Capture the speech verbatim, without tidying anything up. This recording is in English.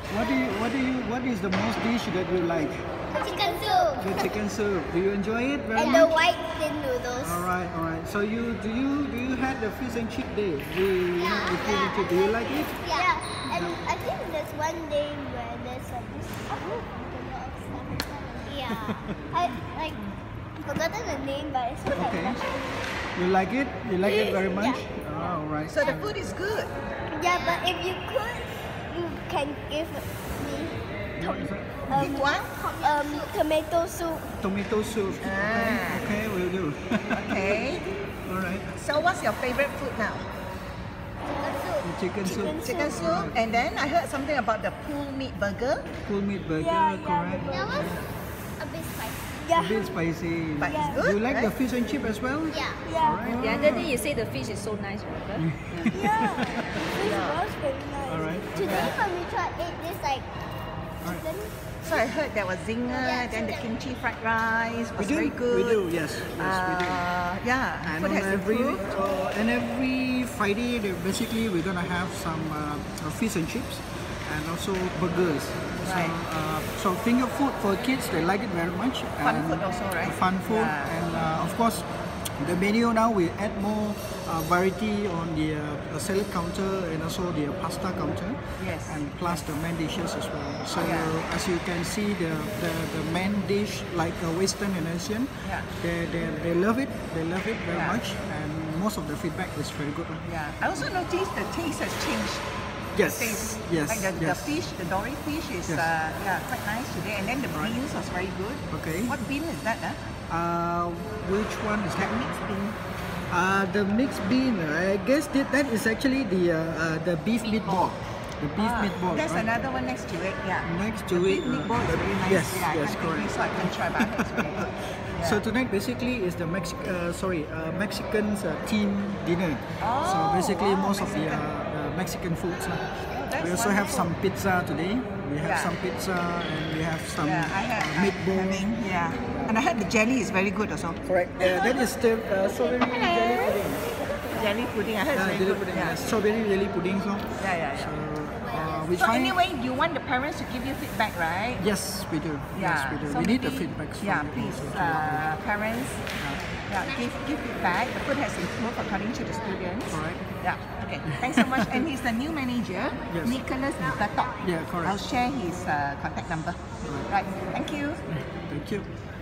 What do you, what do you, what is the most dish that you like? Chicken soup. The chicken soup. Do you enjoy it very And much? the white thin noodles. All right, all right. So you, do you, do you have the fish and chip day? We Yeah, have the fish and yeah. chip. Do you like it? Yeah. And I think there's one day where there's a oh, yeah. I like forgotten the name, but it's okay. Okay. You like it? You like it very much? Yeah. Oh, all right. So the food is good. Yeah, but if you could, you can give me What is it? um, Give what? um tomato soup. Tomato soup. Okay, Ah. okay, will do. Okay. All right. So what's your favorite food now? Chicken soup. The chicken soup. Chicken soup. And then I heard something about the pulled meat burger. Full meat burger, Yeah, yeah, correct? That was a bit spicy. A Yeah. bit spicy. But it's good, You like the right? fish and chip as well? Yeah. All right. The other day you say the fish is so nice, remember? Yeah. This was very nice. All right. Today when we tried it, this like Alright. chicken. So I heard there was zinger, Yeah, then the chicken. kimchi fried rice We was do. very good. We do. Yes. Yes, we do. Uh, yeah, And food on has every improved. uh, and every Friday, they- basically we're gonna have some uh, uh, fish and chips, and also burgers. Right. So, uh, so finger food for kids, they like it very much. Fun and food also, right? Fun food, Yeah. and uh, of course, the menu now we add more uh, variety on the uh, salad counter and also the pasta counter. Yes. And plus the main dishes as well. So Yeah. as you can see, the the, the main dish like uh, Western and Asian, Yeah. they, they they love it. They love it very Yeah. much, and most of the feedback is very good. Yeah. I also noticed the taste has changed. Yes, Taste. yes, Like the, the yes. fish, the dory fish is Yes. uh, yeah quite nice today, and then the Right. beans was very good. Okay. What bean is that? Huh? Uh, which one is That that? mixed bean. Uh, the mixed bean. I guess that, that is actually the uh, uh, the beef meatball. The beef Ah, meatball. There's right? another one next to it. Yeah. Next to the it. beef meatball is uh, very nice. Yes, yeah, I yes, can't correct. taste, so I can try, but I heard it's very good. Yeah. So tonight basically is the Mexic uh, sorry uh, Mexicans uh, team dinner. Oh, so basically wow, most of the, uh, Mexican. the Mexican foods. Uh. that's We also have wonderful. some pizza today. We have Yeah. some pizza and we have some Yeah, I had uh, meatball. having, yeah, and I heard the jelly is very good also. Correct. Uh, that is the uh, strawberry jelly pudding. Jelly pudding, I heard Yeah, it's very jelly good. pudding. Yeah. Yeah. Strawberry jelly pudding. So, Yeah, yeah, yeah. so uh, we So find. anyway, you want the parents to give you feedback, right? Yes, we do. Yes, we do. So we need the maybe- feedback. from Yeah, you please, also to- uh, parents. Yeah, give give feedback. The food has improved according to the students. Correct. Yeah. Okay. Thanks so much. And he's the new manager, Yes. Nicholas Betok. Yeah, correct. I'll share his uh, contact number. Right. Thank you. Thank you.